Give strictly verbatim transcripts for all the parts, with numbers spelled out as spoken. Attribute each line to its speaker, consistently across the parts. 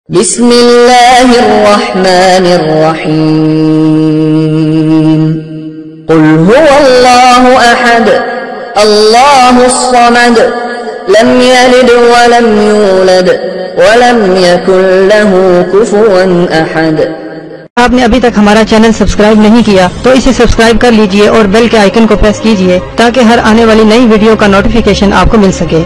Speaker 1: بسم اللہ الرحمن الرحیم قل هو اللہ احد اللہ الصمد لم یلد ولم یولد ولم یکن له کفوا احد۔
Speaker 2: آپ نے ابھی تک ہمارا چینل سبسکرائب نہیں کیا تو اسے سبسکرائب کر لیجئے اور بیل کے آئیکن کو پریس کیجئے تاکہ ہر آنے والی نئی ویڈیو کا نوٹیفیکیشن آپ کو مل سکے۔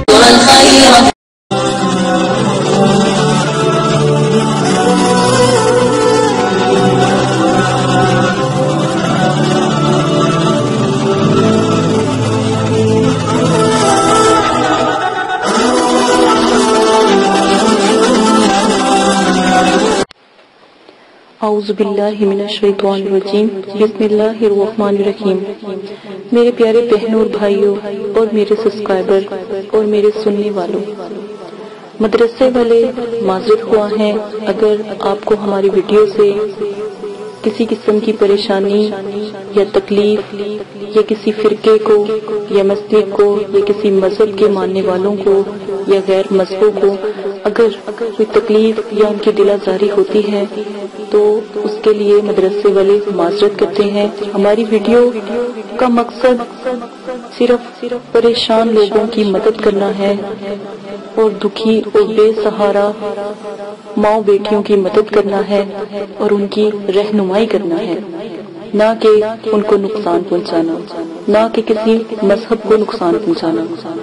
Speaker 3: اعوذ باللہ من الشیطان الرجیم بسم اللہ الرحمن الرحیم۔ میرے پیارے بہنوں اور بھائیوں اور میرے سبسکرائبر اور میرے سننے والوں، مدرسے والے معذرت خواہ ہیں اگر آپ کو ہماری ویڈیو سے کسی قسم کی پریشانی یا تکلیف یا کسی فرقے کو یا مسجد کو یا کسی مذہب کے ماننے والوں کو یا غیر مذہبوں کو اگر کوئی تکلیف یا ان کی دل آزاری ہوتی ہے تو اس کے لیے مدرسے والے معذرت کرتے ہیں۔ ہماری ویڈیو کا مقصد صرف پریشان لوگوں کی مدد کرنا ہے اور دکھی اور بے سہارا ماں بیٹیوں کی مدد کرنا ہے اور ان کی رہنمائی کرنا ہے، نہ کہ ان کو نقصان پہنچانا، نہ کہ کسی مذہب کو نقصان پہنچانا۔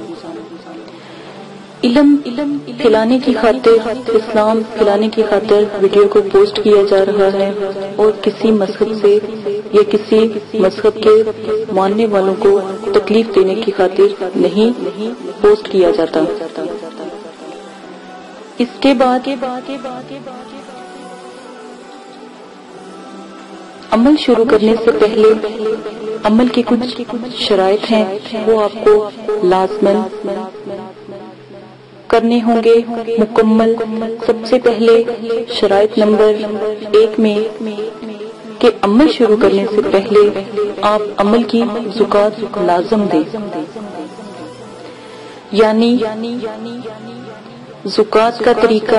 Speaker 3: علم پھیلانے کی خاطر، اسلام پھیلانے کی خاطر ویڈیو کو پوسٹ کیا جا رہا ہے اور کسی مذہب سے یا کسی مذہب کے ماننے والوں کو تکلیف دینے کی خاطر نہیں پوسٹ کیا جاتا۔ اس کے بعد عمل شروع کرنے سے پہلے عمل کی کچھ شرائط ہیں، وہ آپ کو لازماً کرنے ہوں گے مکمل۔ سب سے پہلے شرائط نمبر ایک میں کہ عمل شروع کرنے سے پہلے آپ عمل کی زکوٰۃ لازم دیں، یعنی زکوٰۃ کا طریقہ،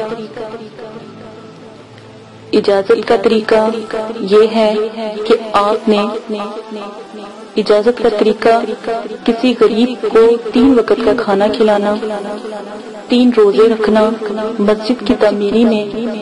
Speaker 3: اجازت کا طریقہ یہ ہے کہ آپ نے اجازت کا طریقہ کسی غریب کو تین وقت کا کھانا کھلانا، تین روزے رکھنا، مسجد کی تعمیری میں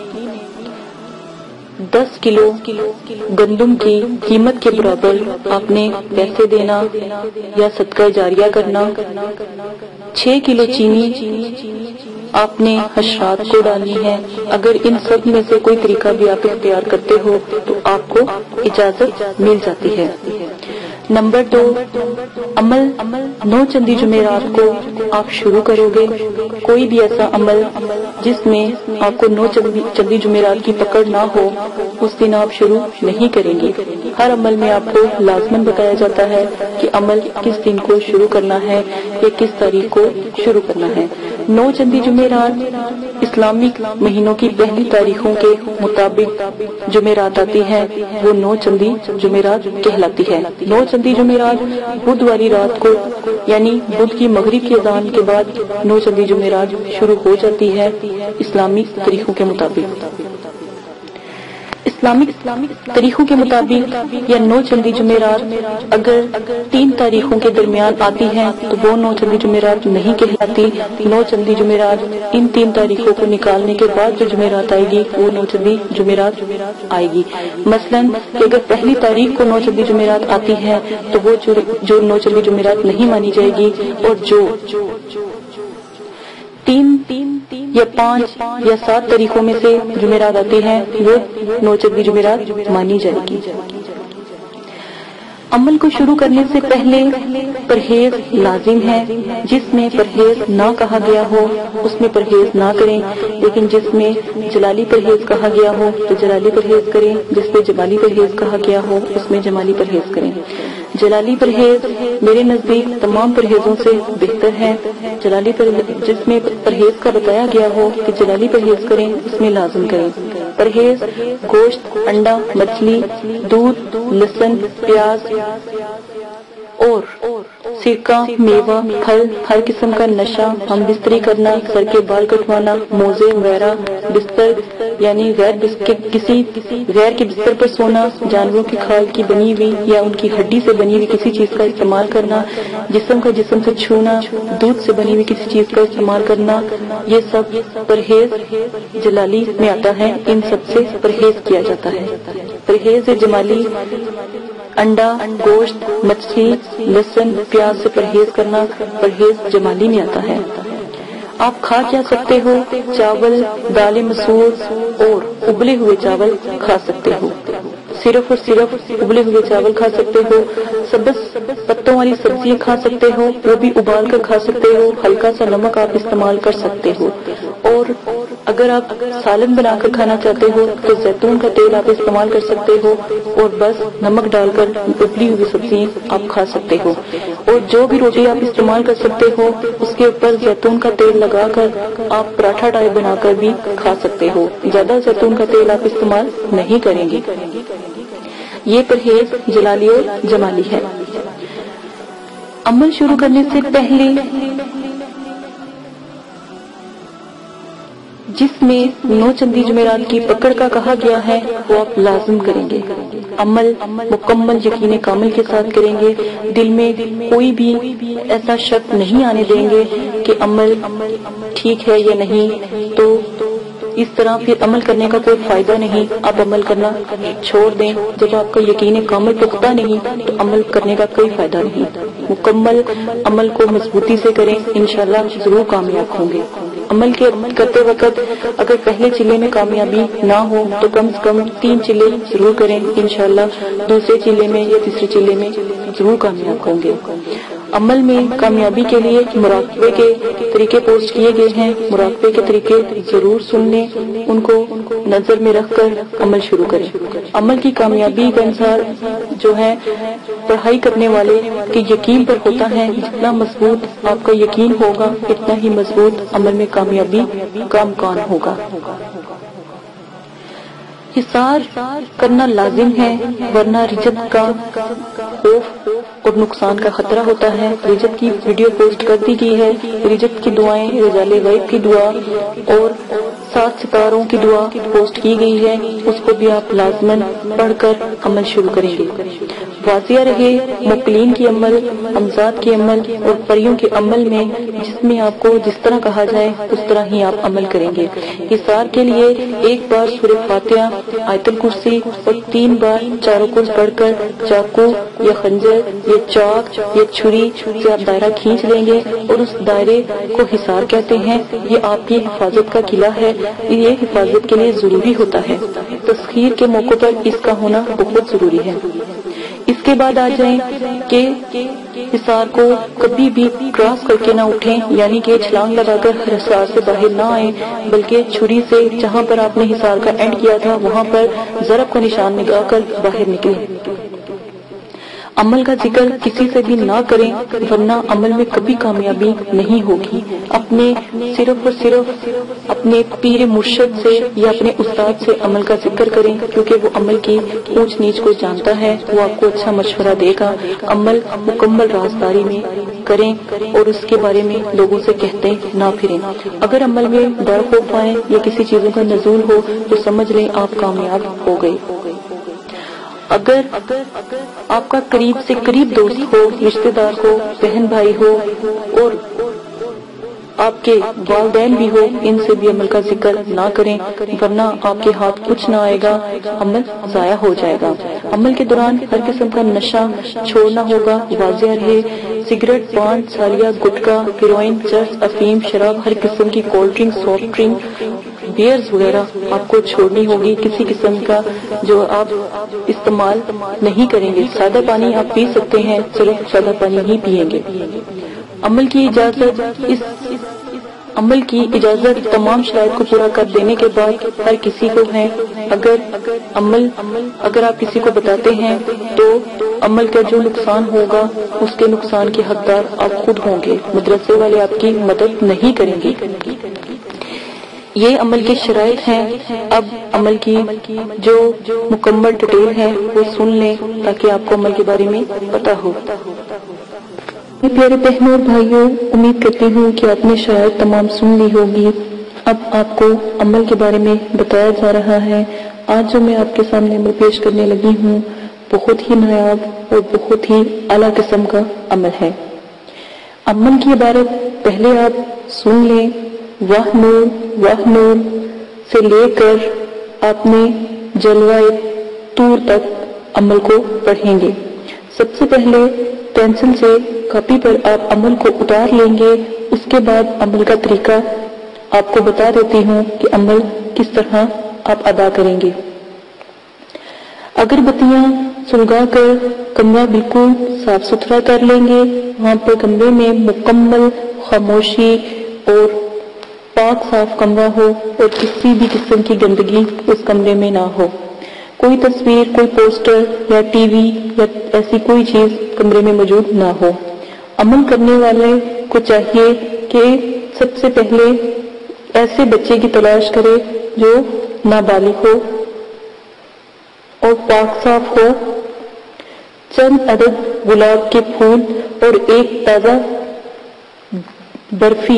Speaker 3: دس کلو گندم کی قیمت کے برابر آپ نے پیسے دینا یا صدقہ جاریہ کرنا، چھ کلو چینی آپ نے حشرات کو ڈالنی ہے۔ اگر ان سب میں سے کوئی طریقہ بھی آپ اختیار کرتے ہو تو آپ کو اجازت مل جاتی ہے۔ نمبر دو، عمل نو چندی جمعرات کو آپ شروع کرو گے۔ کوئی بھی ایسا عمل جس میں آپ کو نو چندی جمعرات کی پکڑ نہ ہو اس دن آپ شروع نہیں کریں گے۔ ہر عمل میں آپ کو لازماً بتایا جاتا ہے کہ عمل کس دن کو شروع کرنا ہے یا کس تاریخ کو شروع کرنا ہے۔ نو چندی جمعرات اسلامک مہینوں کی پہلی تاریخوں کے مطابق جمعرات آتی ہے، وہ نو چندی جمعرات کہلاتی ہے۔ نو چندی جمعرات بدھ والی رات کو یعنی بدھ کی مغرب کی اذان کے بعد نو چندی جمعرات شروع ہو جاتی ہے اسلامی طریقوں کے مطابق۔ اسلامک طریقوں کے مطابق یا نو چندی جمعرات اگر تین تاریخوں کے درمیان آتی ہیں تو وہ نو چندی جمعرات نہیں کہلاتی۔ نو چندی جمعرات ان تین تاریخوں کو نکالنے کے بعد جو جمعرات آئے گی وہ نو چندی جمعرات آئے گی۔ مثلاً کہ اگر پہلی تاریخ کو نو چندی جمعرات آتی ہے تو وہ جو نو چندی جمعرات نہیں مانی جائے گی، اور جو تین یا پانچ یا سات طریقوں میں سے جمعرات آتی ہیں وہ نو چندی جمعرات مانی جائے گی۔ عمل کو شروع کرنے سے پہلے پرہیز لازم ہے۔ جس میں پرہیز نہ کہا گیا ہو اس میں پرہیز نہ کریں، لیکن جس میں جلالی پرہیز کہا گیا ہو تو جلالی پرہیز کریں، جس میں جمالی پرہیز کہا گیا ہو اس میں جمالی پرہیز کریں۔ جلالی پرہیز میرے نزدیک تمام پرہیزوں سے بہتر ہے۔ جلالی پرہیز جس میں پرہیز کا بتایا گیا ہو کہ جلالی پرہیز کریں اس میں لازم کریں۔ پرہیز گوشت، انڈا، مچھلی، دودھ، لہسن، پیاز اور सिरका, मेवा, फल, हर किस्म का नशा, हम बिस्तरी करना, सर के बाल कटवाना, मोजे वगैरह, बिस्तर यानी गैर किसी गैर के बिस्तर पर सोना, जानवरों की खाल की बनी हुई या उनकी हड्डी से बनी हुई किसी चीज का इस्तेमाल करना, जिस्म का जिस्म से छूना, दूध से बनी हुई किसी चीज का इस्तेमाल करना, ये सब परहेज जलाली में आता है। इन सब से परहेज किया जाता है। परहेज जमाली अंडा, गोश्त, मछली, लहसुन, प्याज से परहेज करना परहेज जमाली में आता है। आप खा क्या सकते हो? चावल, दालें मसूर और उबले हुए चावल खा सकते हो। सिर्फ और सिर्फ उबले हुए चावल खा सकते हो। सब्ज पत्तों वाली सब्जियां खा सकते हो, वो भी उबाल कर खा सकते हो। हल्का सा नमक आप इस्तेमाल कर सकते हो। और अगर आप सालन बनाकर खाना चाहते हो तो जैतून का तेल आप इस्तेमाल कर सकते हो और बस नमक डालकर उबली हुई सब्जियां आप खा सकते हो। और जो भी रोटी आप इस्तेमाल कर सकते हो उसके ऊपर जैतून का तेल लगाकर आप पराठा टाइप बनाकर भी खा सकते हो। ज्यादा जैतून का तेल आप इस्तेमाल नहीं करेंगे। ये परहेज जलाली और जमाली है। अमल शुरू करने से पहले जिसमें नौ चंदी जुमेरात की पकड़ का कहा गया है वो आप लाजिम करेंगे। अमल मुकम्मल यकीन कामिल के साथ करेंगे। दिल में कोई भी ऐसा शक नहीं आने देंगे कि अमल ठीक है या नहीं, तो इस तरह फिर अमल करने का कोई फायदा नहीं। आप अमल करना छोड़ दें। जब आपका यकीन कामिल पुख्ता नहीं तो अमल करने का कोई फायदा नहीं। मुकम्मल अमल को मजबूती से करें, इंशाल्लाह जरूर कामयाब होंगे। अमल के करते वक्त अगर पहले चिल्ले में कामयाबी ना हो तो कम से कम तीन चिल्ले जरूर करें, इंशाल्लाह दूसरे चिल्ले में या तीसरे चिल्ले में जरूर कामयाब होंगे। अमल में कामयाबी के लिए मुराकबे के तरीके पोस्ट किए गए हैं। मुराकबे के तरीके जरूर सुन लें, उनको नजर में रखकर अमल शुरू करें। अमल की कामयाबी का अनुसार जो है पढ़ाई करने वाले के यकीन पर होता है। जितना मजबूत आपका यकीन होगा इतना ही मजबूत अमल में कामयाबी का इम्कान होगा। हिसार करना लाजिम है, वरना रिजत का खौफ और नुकसान का खतरा होता है। रिजत की वीडियो पोस्ट कर दी गई है। रिजत की दुआएं, रजाले गैब की दुआ और सात सितारों की दुआ पोस्ट की गई है, उसको भी आप लाजमन पढ़कर अमल शुरू करेंगे। वाजिया रहे मुकलीन की अमल, अमजाद की अमल और परियों के अमल में, जिसमें आपको जिस तरह कहा जाए उस तरह ही आप अमल करेंगे। हिसार के लिए एक बार सूरह फातिहा, आयतुल कुर्सी और तीन बार चारों कुर्स पढ़कर चाकू या खंजर या चाक या छुरी से आप दायरा खींच लेंगे और उस दायरे को हिसार कहते हैं। ये आपकी हिफाजत का किला है। ये हिफाजत के लिए जरूरी होता है। तस्खीर के मौके पर इसका होना बहुत जरूरी है। इसके बाद आ जाएं कि हिसार को कभी भी क्रॉस करके ना उठें, यानी कि छलांग लगाकर हिसार से बाहर ना आए, बल्कि छुरी से जहां पर आपने हिसार का एंड किया था वहां पर ज़रब का निशान लगाकर बाहर निकलें। अमल का जिक्र किसी से भी ना करें, वरना अमल में कभी कामयाबी नहीं होगी। अपने सिर्फ और सिर्फ अपने पीर मुर्शिद से या अपने उस्ताद से अमल का जिक्र करें, क्योंकि वो अमल की ऊंच नीच को जानता है। वो आपको अच्छा मशवरा देगा। अमल मुकम्मल राजदारी में करें और उसके बारे में लोगों से कहते ना फिरें। अगर अमल में डर खौफ आए या किसी चीजों का नजूल हो तो समझ लें आप कामयाब हो गए। अगर आपका करीब से करीब दोस्त हो, रिश्तेदार हो, बहन भाई हो और आपके वालिदैन भी हो, इनसे भी अमल का जिक्र ना करें, वरना आपके हाथ कुछ ना आएगा, अमल जाया हो जाएगा। अमल के दौरान हर किस्म का नशा छोड़ना होगा। वाजिया रहे सिगरेट, पान, सालिया, गुटखा, हेरोइन, चर्च, अफीम, शराब, हर किस्म की cold drink, soft drink, beers वगैरह आपको छोड़नी होगी। किसी किस्म का जो आप इस्तेमाल नहीं करेंगे। सादा पानी आप पी सकते हैं, सिर्फ सादा पानी ही पिएंगे। अमल की इजाजत इस अमल की इजाजत तमाम शराइत को पूरा कर देने के बाद हर किसी को है। अगर अमल अगर आप किसी को बताते हैं तो अमल का जो नुकसान होगा उसके नुकसान के हकदार आप खुद होंगे। मदरसे वाले आपकी मदद नहीं करेंगे। ये अमल की शराइत हैं। अब अमल की जो मुकम्मल डिटेल है वो सुन लें ताकि आपको अमल के बारे में पता हो। پیارے بہنوں اور بھائیوں، امید کرتی ہوں کہ آپ نے شاید تمام سن لی ہوگی۔ اب آپ کو عمل کے بارے میں بتایا جا رہا ہے۔ آج جو میں آپ کے سامنے عمل پیش کرنے لگی ہوں بہت ہی نایاب اور بہت ہی اعلیٰ قسم کا عمل ہے۔ عمل کی عبارت پہلے آپ سن لیں۔ واہ نور واہ نور سے لے کر آپ نے جلوہ طور تک عمل کو پڑھیں گے۔ سب سے پہلے پینسل سے کاپی پر آپ عمل کو اتار لیں گے۔ اس کے بعد عمل کا طریقہ آپ کو بتا دیتی ہوں کہ عمل کس طرح آپ ادا کریں گے۔ اگربتیاں سلگا کر کمرہ بالکل صاف ستھرا کر لیں گے۔ وہاں پر کمرے میں مکمل خاموشی اور پاک صاف کمرہ ہو اور کسی بھی قسم کی گندگی اس کمرے میں نہ ہو۔ کوئی تصویر، کوئی پوسٹر یا ٹی وی یا ایسی کوئی چیز کمرے میں موجود نہ ہو۔ عمل کرنے والے کو چاہیے کہ سب سے پہلے ایسے بچے کی تلاش کرے جو نابالغ ہو اور پاک صاف ہو۔ چند عدد گلاب کے پھول اور ایک تازہ برفی،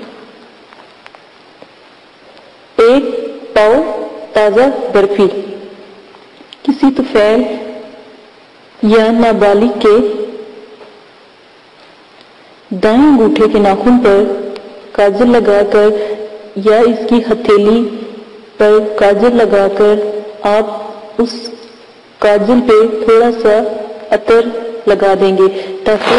Speaker 3: ایک پاؤ تازہ برفی کسی طفیل یا نابالغ کے دائیں انگوٹھے کے ناخن پر کاجل لگا کر یا اس کی ہتھیلی پر کاجل لگا کر آپ اس کاجل پہ تھوڑا سا عطر لگا دیں گے تاکہ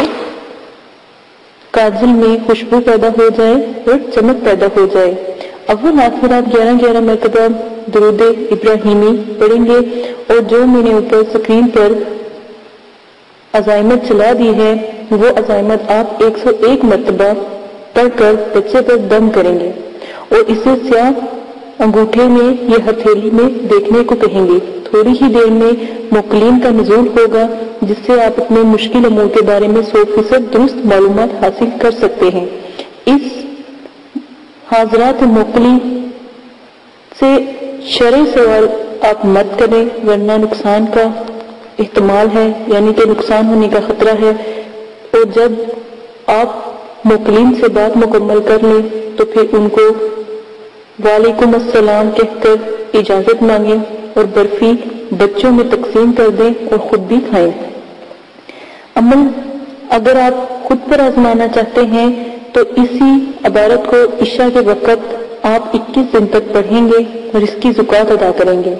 Speaker 3: کاجل میں خوشبو پیدا ہو جائے اور چمک پیدا ہو جائے۔ اول آخر آپ گیارہ گیارہ مرتبہ درود ابراہیمی پڑھیں گے اور جو میں نے اوپر اسکرین پر عزائمت چلا دی ہے وہ عزائمت آپ ایک سو ایک مرتبہ پڑھ کر بچے پر دم کریں گے اور اسے سیاہ انگوٹھے میں یا ہتھیلی میں دیکھنے کو کہیں گے۔ تھوڑی ہی دیر میں موکلین کا نزول ہوگا جس سے آپ اپنے مشکل امور کے بارے میں سو فیصد درست معلومات حاصل کر سکتے ہیں۔ اس حاضرات موکلی سے شرعی سوال آپ مت کریں ورنہ نقصان کا احتمال ہے، یعنی کہ نقصان ہونے کا خطرہ ہے۔ اور جب آپ موکلین سے بات مکمل کر لیں تو پھر ان کو وعلیکم السلام کہہ کر اجازت مانگیں اور برفی بچوں میں تقسیم کر دیں اور خود بھی کھائیں۔ عمل اگر آپ خود پر آزمانا چاہتے ہیں تو اسی عبارت کو عشاء کے وقت آپ اکیس دن تک پڑھیں گے اور اس کی زکوٰۃ ادا کریں گے۔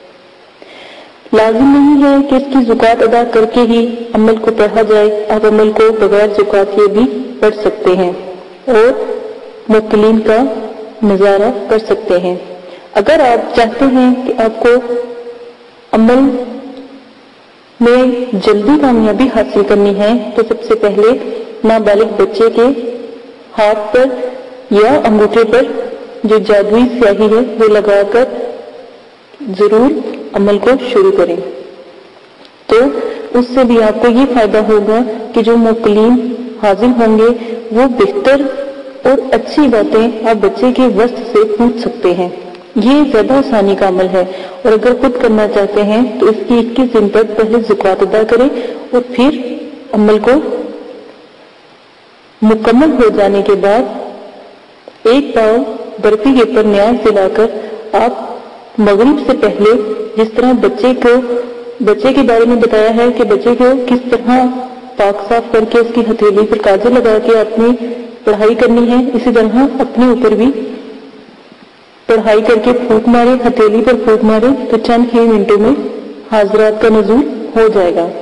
Speaker 3: لازم نہیں ہے کہ اس کی زکوٰۃ ادا کر کے ہی عمل کو پڑھا جائے، آپ عمل کو بغیر زکوٰۃ کے بھی پڑھ سکتے ہیں اور موکلین کا نظارہ کر سکتے ہیں۔ اگر آپ چاہتے ہیں کہ آپ کو عمل میں جلدی کامیابی حاصل کرنی ہے تو سب سے پہلے نابالغ بچے کے ہاتھ پر یا انگوٹھے پر جو جادوئی سیاہی ہے وہ لگا کر ضرور عمل کو شروع کریں، تو اس سے بھی آپ کو یہ فائدہ ہوگا کہ جو موکلین حاضر ہوں گے وہ بہتر اور اچھی باتیں آپ بچے کے وسط سے پوچھ سکتے ہیں۔ یہ زیادہ آسانی کا عمل ہے اور اگر خود کرنا چاہتے ہیں تو اس کی اکیس دن تک پہلے زکوٰۃ ادا کریں اور پھر عمل کو مکمل ہو جانے کے بعد ایک پاؤ برفی کے اوپر نیاز دلا کر آپ مغرب سے پہلے، جس طرح بچے کو بچے کے بارے میں بتایا ہے کہ بچے کو کس طرح پاک صاف کر کے اس کی ہتھیلی پر کاجل لگا کے اپنی پڑھائی کرنی ہے، اسی طرح اپنے اوپر بھی پڑھائی کر کے پھونک مارے، ہتھیلی پر پھونک مارے تو چند ہی منٹوں میں حاضرات کا نزول ہو جائے گا۔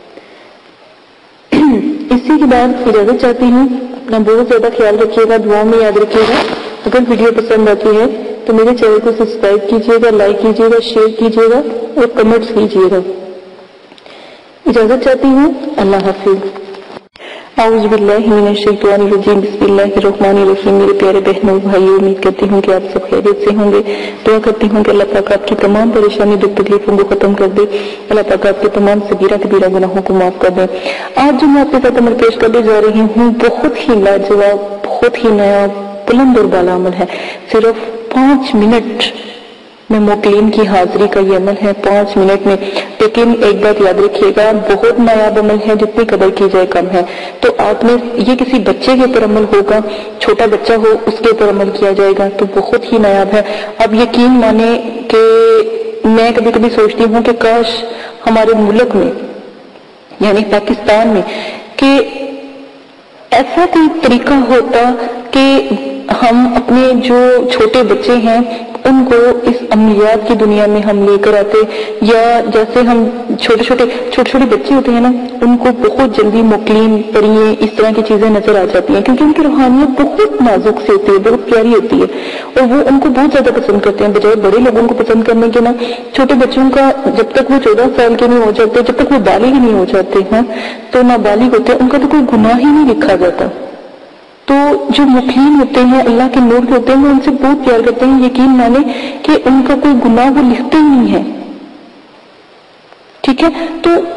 Speaker 3: اسی کے بعد اجازت چاہتی ہوں، اپنا بہت زیادہ خیال رکھیے گا، دعاؤں میں یاد رکھیے گا۔ اگر ویڈیو پسند آتی ہے تو میرے چینل کو سبسکرائب کیجیے گا، لائک کیجیے گا، شیئر کیجیے گا اور کمنٹس کیجیے گا۔ اجازت چاہتی ہوں، اللہ حافظ۔ اعوذ باللہ من الشیطان الرجیم، بسم اللہ الرحمن الرحیم۔ میرے پیارے بہنوں بھائیوں، امید کرتی ہوں کہ آپ سب خیریت سے ہوں گے۔ دعا کرتی ہوں کہ اللہ پاک آپ کی تمام پریشانی دکھ تکلیفوں کو ختم کر دے، اللہ پاک آپ کے تمام صغیرہ کبیرہ گناہوں کو معاف کر دے۔ آج جو میں آپ کے ساتھ عمل پیش کرنے جا رہی ہوں بہت ہی لاجواب، بہت ہی نیا، بلند اور بالا عمل ہے۔ صرف پانچ منٹ میں موکلین کی حاضری کا یہ عمل ہے۔ پانچ منٹ میں لیکن ایک بات یاد رکھیے گا، بہت نایاب عمل ہے، جتنی قدر کی جائے کم ہے. تو آپ نے یہ کسی بچے کے اوپر عمل ہوگا، چھوٹا بچہ ہو اس کے اوپر عمل کیا جائے گا تو بہت ہی نایاب ہے. اب یقین مانے کہ میں کبھی کبھی سوچتی ہوں کہ کاش ہمارے ملک میں یعنی پاکستان میں کہ ایسا کوئی طریقہ ہوتا کہ ہم اپنے جو چھوٹے بچے ہیں ان کو اس عملیات کی دنیا میں ہم لے کر آتے، یا جیسے ہم چھوٹے چھوٹے چھوٹے چھوٹے بچے ہوتے ہیں نا، ان کو بہت جلدی مکلین پریے اس طرح کی چیزیں نظر آ جاتی ہیں کیونکہ ان کی روحانیت بہت نازک سے ہوتی ہے، بہت پیاری ہوتی ہے اور وہ ان کو بہت زیادہ پسند کرتے ہیں بجائے بڑے لوگوں کو پسند کرنے کے نا. چھوٹے بچوں کا جب تک وہ چودہ سال کے نہیں ہو جاتے، جب تک وہ بالغ نہیں ہو جاتے ہیں تو نابالغ ہوتے ہیں، ان کا تو کوئی گناہ ہی نہیں لکھا جاتا. تو جو مخلین ہوتے ہیں اللہ کے نور کے ہوتے ہیں وہ ان سے بہت پیار کرتے ہیں. یقین مانے کہ ان کا کوئی گناہ وہ لکھتے ہی نہیں ہے. ٹھیک ہے، تو